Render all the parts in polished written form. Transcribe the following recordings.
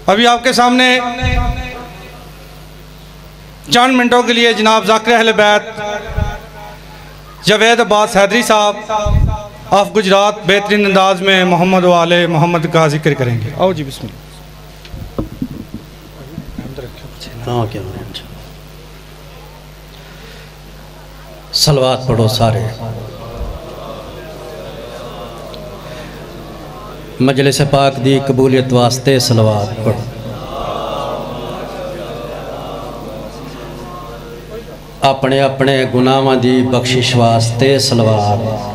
ابھی آپ کے سامنے چند منٹوں کے لیے جناب ذاکر اہل بیت جاوید عباس حیدری صاحب آف گجرات بہترین انداز میں محمد و آل محمد کا ذکر کریں گے. آؤ جی بسم اللہ. صلوات پڑھو سارے. مجلس پاک دی قبولیت واسطے صلوات پڑھو. اپنے اپنے گناہاں دی بخشش واسطے صلوات.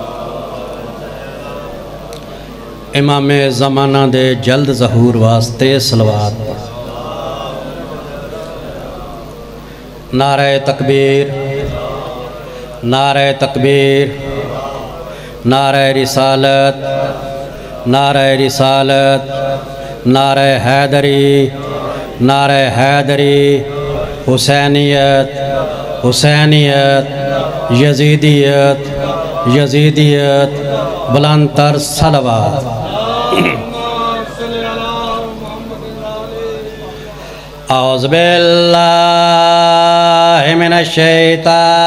امام زمانہ دے جلد ظہور واسطے صلوات. نعرہ تکبیر، نعرہ تکبیر، نعرہ رسالت، نعرہ رسالت، نعرہ حیدری، نعرہ حیدری، حسینیت، حسینیت، یزیدیت، یزیدیت، بلند تر صلوات. اعوذ باللہ من الشیطان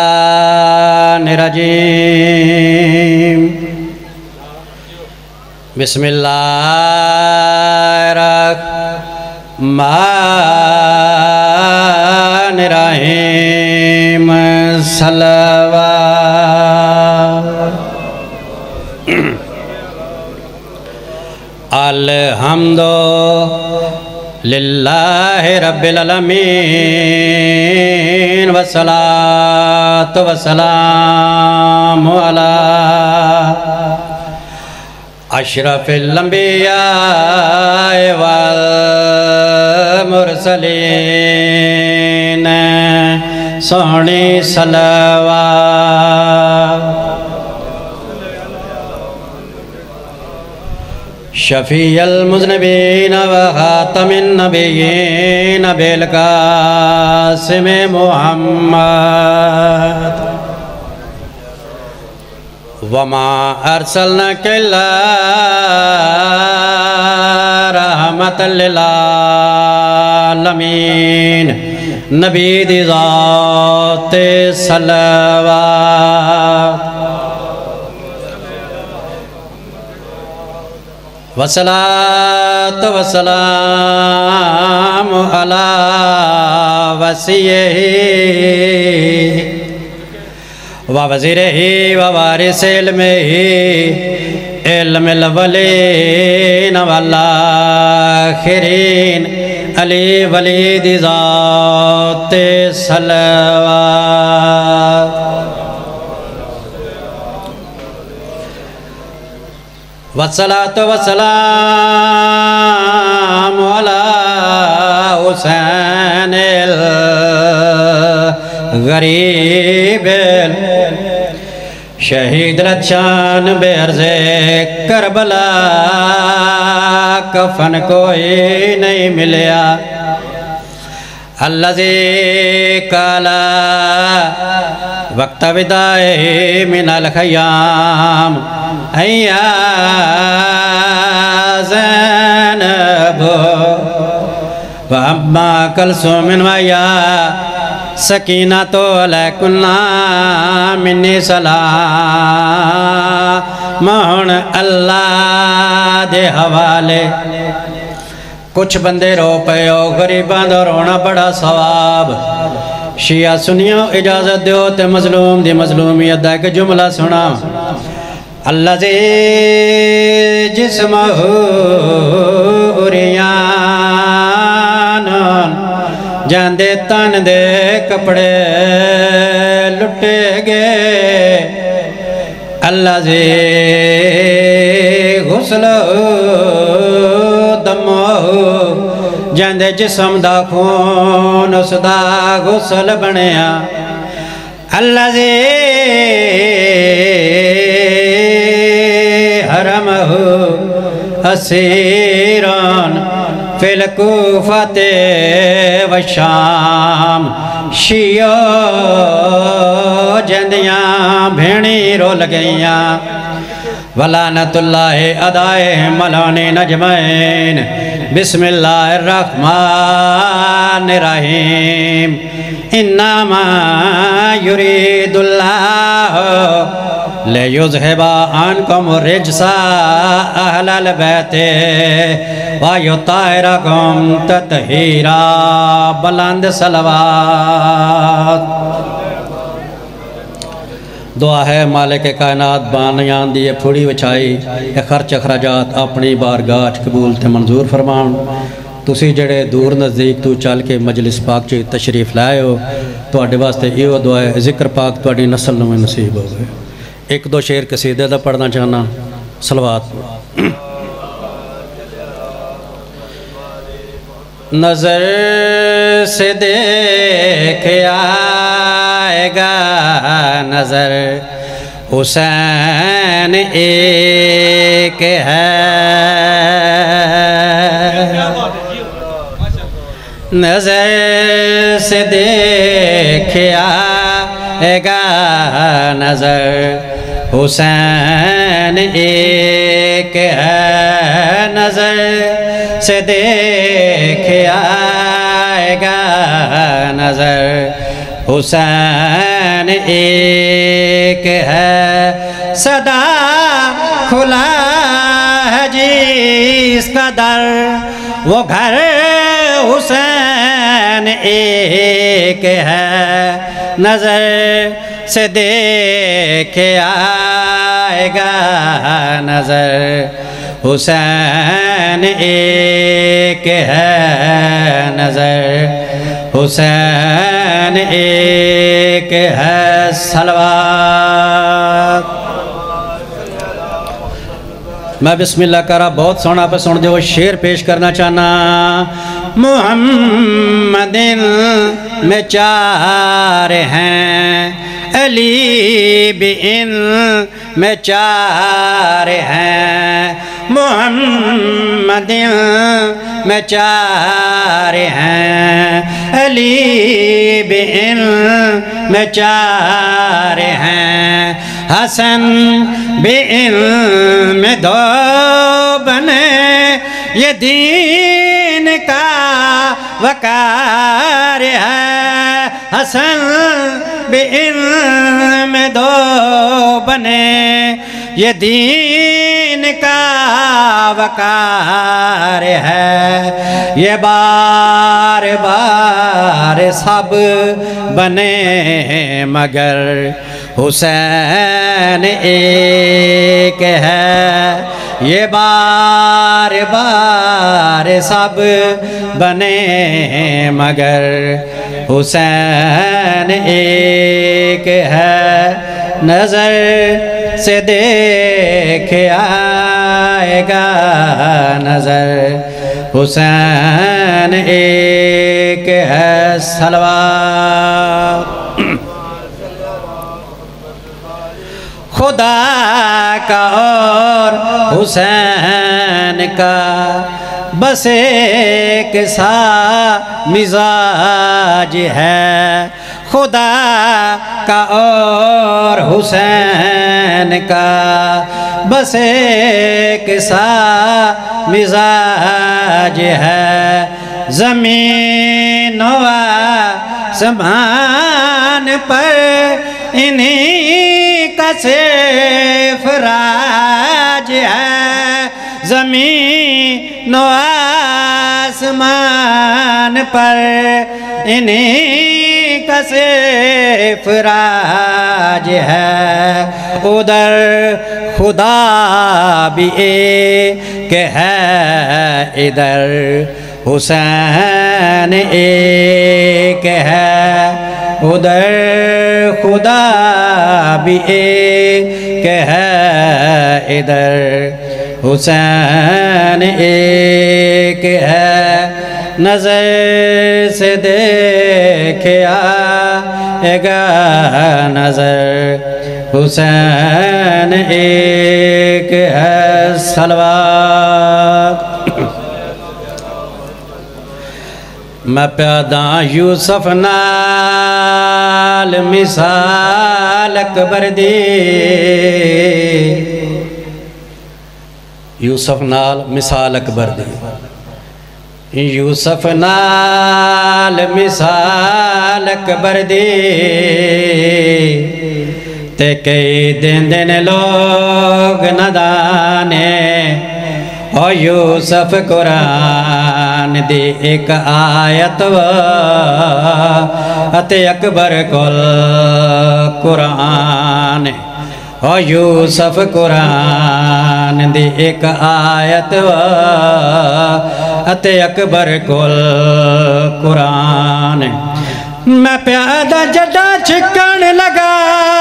الرجیم. بسم اللہ الرحمن الرحیم. صلوات. الحمد للہ رب العالمین والصلاة والسلام علی اشرف الانبیاء والمرسلین. سونی صلوات. شفیع المذنبین و خاتم النبیین بالقاسم محمد. وما ارسلناک الا رحمت للعالمین. نبی دی ذات صلوات. والصلاة والسلام على وصیہ ووزیرہ ووارث علمہ علم الاولین والآخرین علی ولید ذات صلوات. والصلاة والسلام على حسین الغریب شہید رچان بے عرض کربلا. کفن کوئی نہیں ملیا. الذی قالا وقت وداعہ من الخیام یا زینب واما کلثوم ویا سکینۃ علیکنا منی سلام. اللہ دے حوالے. کچھ بندے رو پے ہو غریباں دا رونا بڑا ثواب. شیعہ سنیو اجازت دیو تے مظلوم دی مظلومیت دا ایک جملہ سنا. الذی جسمہ عریان جاندے تن دے کپڑے لٹے گئے. الذی غسل جاندے جسم دا خون اس دا غسل بنیا. الذی حرمہ اسیران فی الکوفۃ والشام. شیعہ جندیاں بھیڑی رول گئیاں. ولعنت اللہ ادائے ملانی نجمین بسم اللہ الرحمن الرحیم انما یرید اللہ لیذہب عنکم الرجس اہل البیت ویطہرکم تطہیرا بلند صلوات دعا ہے مالک کائنات بانیان دیئے پھوڑی وچھائی اے خرچ اخراجات اپنی بارگاہ قبول تے منظور فرمان تسی جڑے دور نزدیک تو چل کے مجلس پاک چی تشریف لائے ہو تو اڈے واسطے ایو دعا ہے ذکر پاک تو اڈی نسل نویں نصیب ہو گئے ایک دو شعر قصیدے دا پڑھنا چاہنا صلوات نظر سے دیکھ آئے گا نظر حسین ایک ہے نظر سے دیکھ آئے گا نظر حسین ایک ہے نظر سے دیکھ آئے گا نظر حسین ایک ہے صدا کھلا ہے جس کا در وہ گھر حسین ایک ہے نظر سے دیکھ آئے گا نظر حسین ایک ہے نظر حسین ایک ہے صلوات میں بسم اللہ کرا بہت سونا پہ سن دے وہ شعر پیش کرنا چاہنا محمد میں چار ہیں علی بھی ان میں چار ہیں محمد میں چار ہیں علی بھی ان میں چار ہیں حسن بھی ان میں دو بنے یہ دین کا وقار ہے حسن بھی ان میں دو بنے یہ دین کا وقار ہے یہ بار بار سب بنے مگر حسین ایک ہے یہ بار بار سب بنے مگر حسین ایک ہے نظر سے دیکھ آئے گا نظر حسین ایک ہے صلوات خدا کا اور حسین کا بس ایک سا مزاج ہے خدا کا اور حسین کا بس ایک سا مزاج ہے زمین و آسمان پر انہی کا صرف راج ہے زمین و آسمان پر انہی کا صرف راج ہے ادھر خدا بھی ایک ہے ادھر حسین ایک ہے ادھر خدا بھی ایک ہے ادھر حسین ایک ہے نظر سے دیکھ آئے گا نظر حسین ایک ہے صلوات میں پیدا یوسف نال مثال اکبر دی یوسف نال مثال اکبر دی یوسف نال مثال اکبر دی تے کئی دن لوگ ندانے او یوسف قرآن دی ایک آیت اتے اکبر کل قرآن او یوسف قرآن دی ایک آیت اتے اکبر کل قرآن میں پیادہ جڈا چھکن لگا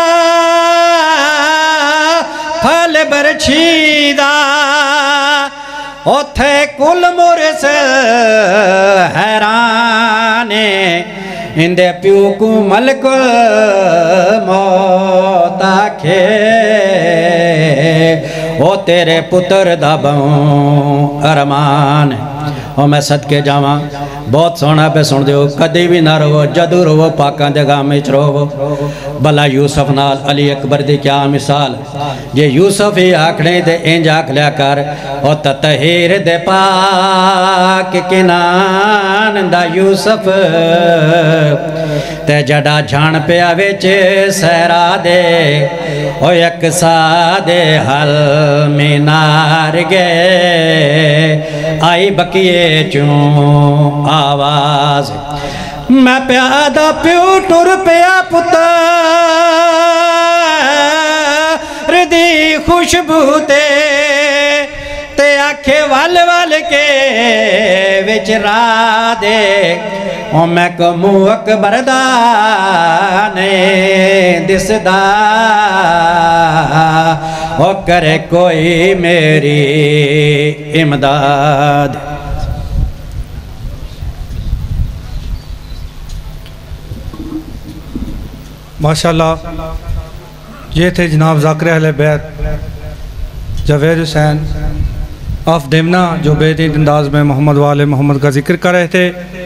پھل برچھیدہ اوتھے کل مرسل حیرانے اندے پیو کو ملک موت آکھے او تیرے پتر دبوں ارمان او میں صدقے جاواں بہت سونا پہ سن دیو کدی بھی نہ رو جدو رو پاکاں دے گاہ میں رو بلا یوسف نال علی اکبر دی کیا مثال یہ یوسف ہی آکھنے دے انج آکھ لیا کر او تطہیر دے پاک کنان دا یوسف تے جڑا جھان پہ آویچ سہرا دے او یک سادے حل مینار گئے آئی بکیے چون آواز میں پیادہ پیو ٹر پیا پتر دی خوشبو تے آکھے وال وال کے وچ را دے او میں کمو اکبر دانے دس دا او کرے کوئی میری امداد ماشاءاللہ یہ تھے جناب ذاکر اہل بیت جاوید حسین آف دیمنا جو بے دید انداز میں محمد والے محمد کا ذکر کر رہے تھے